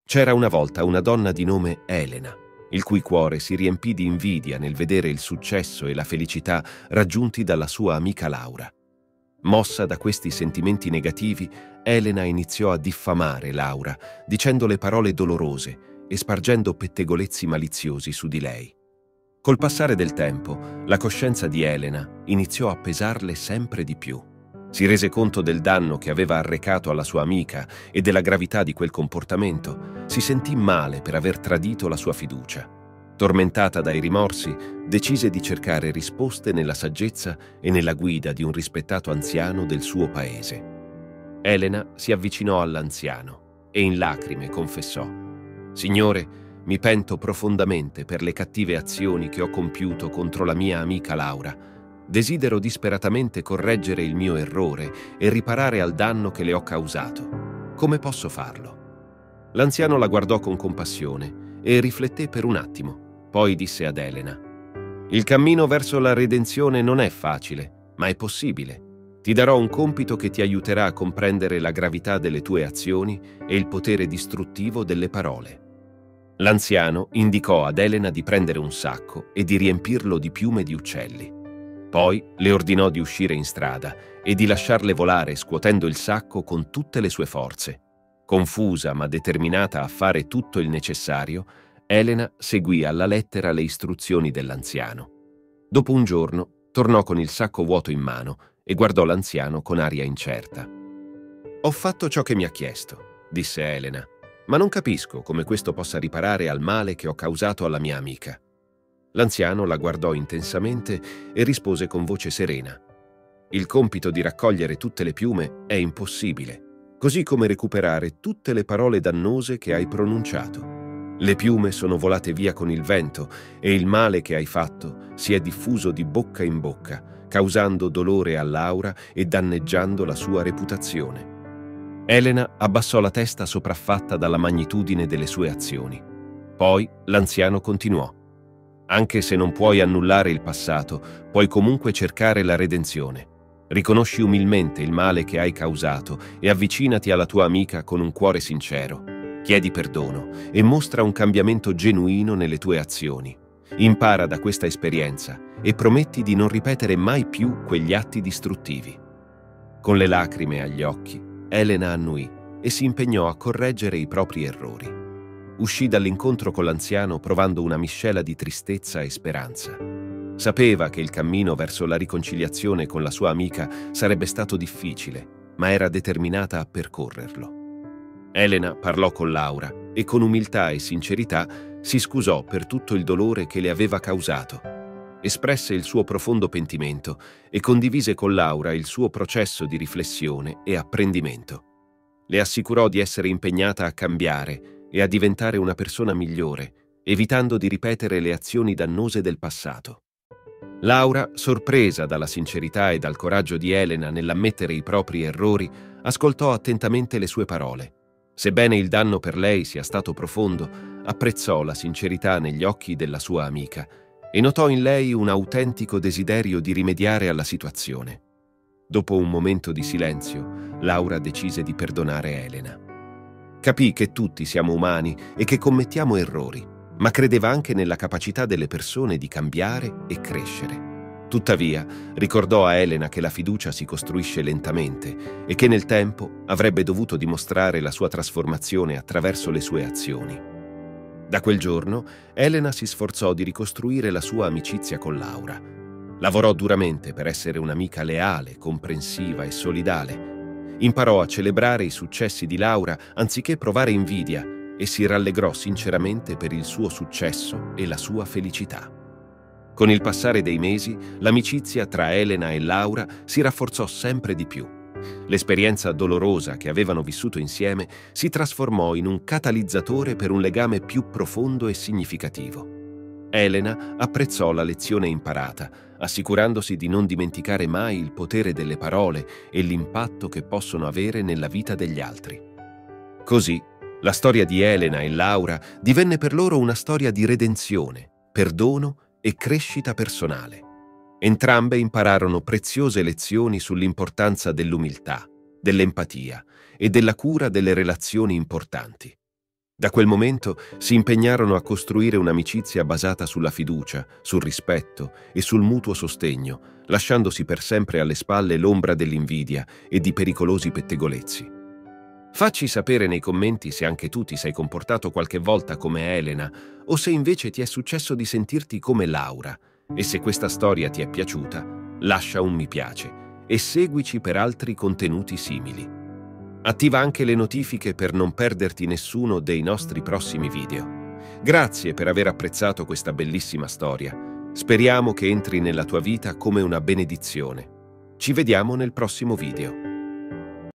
C'era una volta una donna di nome Elena, il cui cuore si riempì di invidia nel vedere il successo e la felicità raggiunti dalla sua amica Laura. Mossa da questi sentimenti negativi, Elena iniziò a diffamare Laura, dicendole parole dolorose e spargendo pettegolezzi maliziosi su di lei. Col passare del tempo, la coscienza di Elena iniziò a pesarle sempre di più. Si rese conto del danno che aveva arrecato alla sua amica e della gravità di quel comportamento. Si sentì male per aver tradito la sua fiducia. Tormentata dai rimorsi, decise di cercare risposte nella saggezza e nella guida di un rispettato anziano del suo paese. Elena si avvicinò all'anziano e in lacrime confessò: «Signore, mi pento profondamente per le cattive azioni che ho compiuto contro la mia amica Laura. Desidero disperatamente correggere il mio errore e riparare al danno che le ho causato. Come posso farlo?» L'anziano la guardò con compassione e rifletté per un attimo. Poi disse ad Elena: «Il cammino verso la redenzione non è facile, ma è possibile. Ti darò un compito che ti aiuterà a comprendere la gravità delle tue azioni e il potere distruttivo delle parole». L'anziano indicò ad Elena di prendere un sacco e di riempirlo di piume di uccelli. Poi le ordinò di uscire in strada e di lasciarle volare scuotendo il sacco con tutte le sue forze. Confusa ma determinata a fare tutto il necessario, Elena seguì alla lettera le istruzioni dell'anziano. Dopo un giorno tornò con il sacco vuoto in mano e guardò l'anziano con aria incerta. «Ho fatto ciò che mi ha chiesto», disse Elena, «ma non capisco come questo possa riparare al male che ho causato alla mia amica». L'anziano la guardò intensamente e rispose con voce serena: «Il compito di raccogliere tutte le piume è impossibile, così come recuperare tutte le parole dannose che hai pronunciato. Le piume sono volate via con il vento e il male che hai fatto si è diffuso di bocca in bocca, causando dolore a Laura e danneggiando la sua reputazione». Elena abbassò la testa sopraffatta dalla magnitudine delle sue azioni. Poi l'anziano continuò: «Anche se non puoi annullare il passato, puoi comunque cercare la redenzione. Riconosci umilmente il male che hai causato e avvicinati alla tua amica con un cuore sincero. Chiedi perdono e mostra un cambiamento genuino nelle tue azioni. Impara da questa esperienza e prometti di non ripetere mai più quegli atti distruttivi». Con le lacrime agli occhi, Elena annui e si impegnò a correggere i propri errori. Uscì dall'incontro con l'anziano provando una miscela di tristezza e speranza. Sapeva che il cammino verso la riconciliazione con la sua amica sarebbe stato difficile, ma era determinata a percorrerlo. Elena parlò con Laura e con umiltà e sincerità si scusò per tutto il dolore che le aveva causato. Espresse il suo profondo pentimento e condivise con Laura il suo processo di riflessione e apprendimento. Le assicurò di essere impegnata a cambiare e a diventare una persona migliore, evitando di ripetere le azioni dannose del passato. Laura, sorpresa dalla sincerità e dal coraggio di Elena nell'ammettere i propri errori, ascoltò attentamente le sue parole. Sebbene il danno per lei sia stato profondo, apprezzò la sincerità negli occhi della sua amica e notò in lei un autentico desiderio di rimediare alla situazione. Dopo un momento di silenzio, Laura decise di perdonare Elena. Capì che tutti siamo umani e che commettiamo errori, ma credeva anche nella capacità delle persone di cambiare e crescere. Tuttavia, ricordò a Elena che la fiducia si costruisce lentamente e che nel tempo avrebbe dovuto dimostrare la sua trasformazione attraverso le sue azioni. Da quel giorno, Elena si sforzò di ricostruire la sua amicizia con Laura. Lavorò duramente per essere un'amica leale, comprensiva e solidale. Imparò a celebrare i successi di Laura anziché provare invidia e si rallegrò sinceramente per il suo successo e la sua felicità. Con il passare dei mesi, l'amicizia tra Elena e Laura si rafforzò sempre di più. L'esperienza dolorosa che avevano vissuto insieme si trasformò in un catalizzatore per un legame più profondo e significativo. Elena apprezzò la lezione imparata, assicurandosi di non dimenticare mai il potere delle parole e l'impatto che possono avere nella vita degli altri. Così, la storia di Elena e Laura divenne per loro una storia di redenzione, perdono e crescita personale. Entrambe impararono preziose lezioni sull'importanza dell'umiltà, dell'empatia e della cura delle relazioni importanti. Da quel momento si impegnarono a costruire un'amicizia basata sulla fiducia, sul rispetto e sul mutuo sostegno, lasciandosi per sempre alle spalle l'ombra dell'invidia e di pericolosi pettegolezzi. Facci sapere nei commenti se anche tu ti sei comportato qualche volta come Elena o se invece ti è successo di sentirti come Laura. E se questa storia ti è piaciuta, lascia un mi piace e seguici per altri contenuti simili. Attiva anche le notifiche per non perderti nessuno dei nostri prossimi video. Grazie per aver apprezzato questa bellissima storia. Speriamo che entri nella tua vita come una benedizione. Ci vediamo nel prossimo video.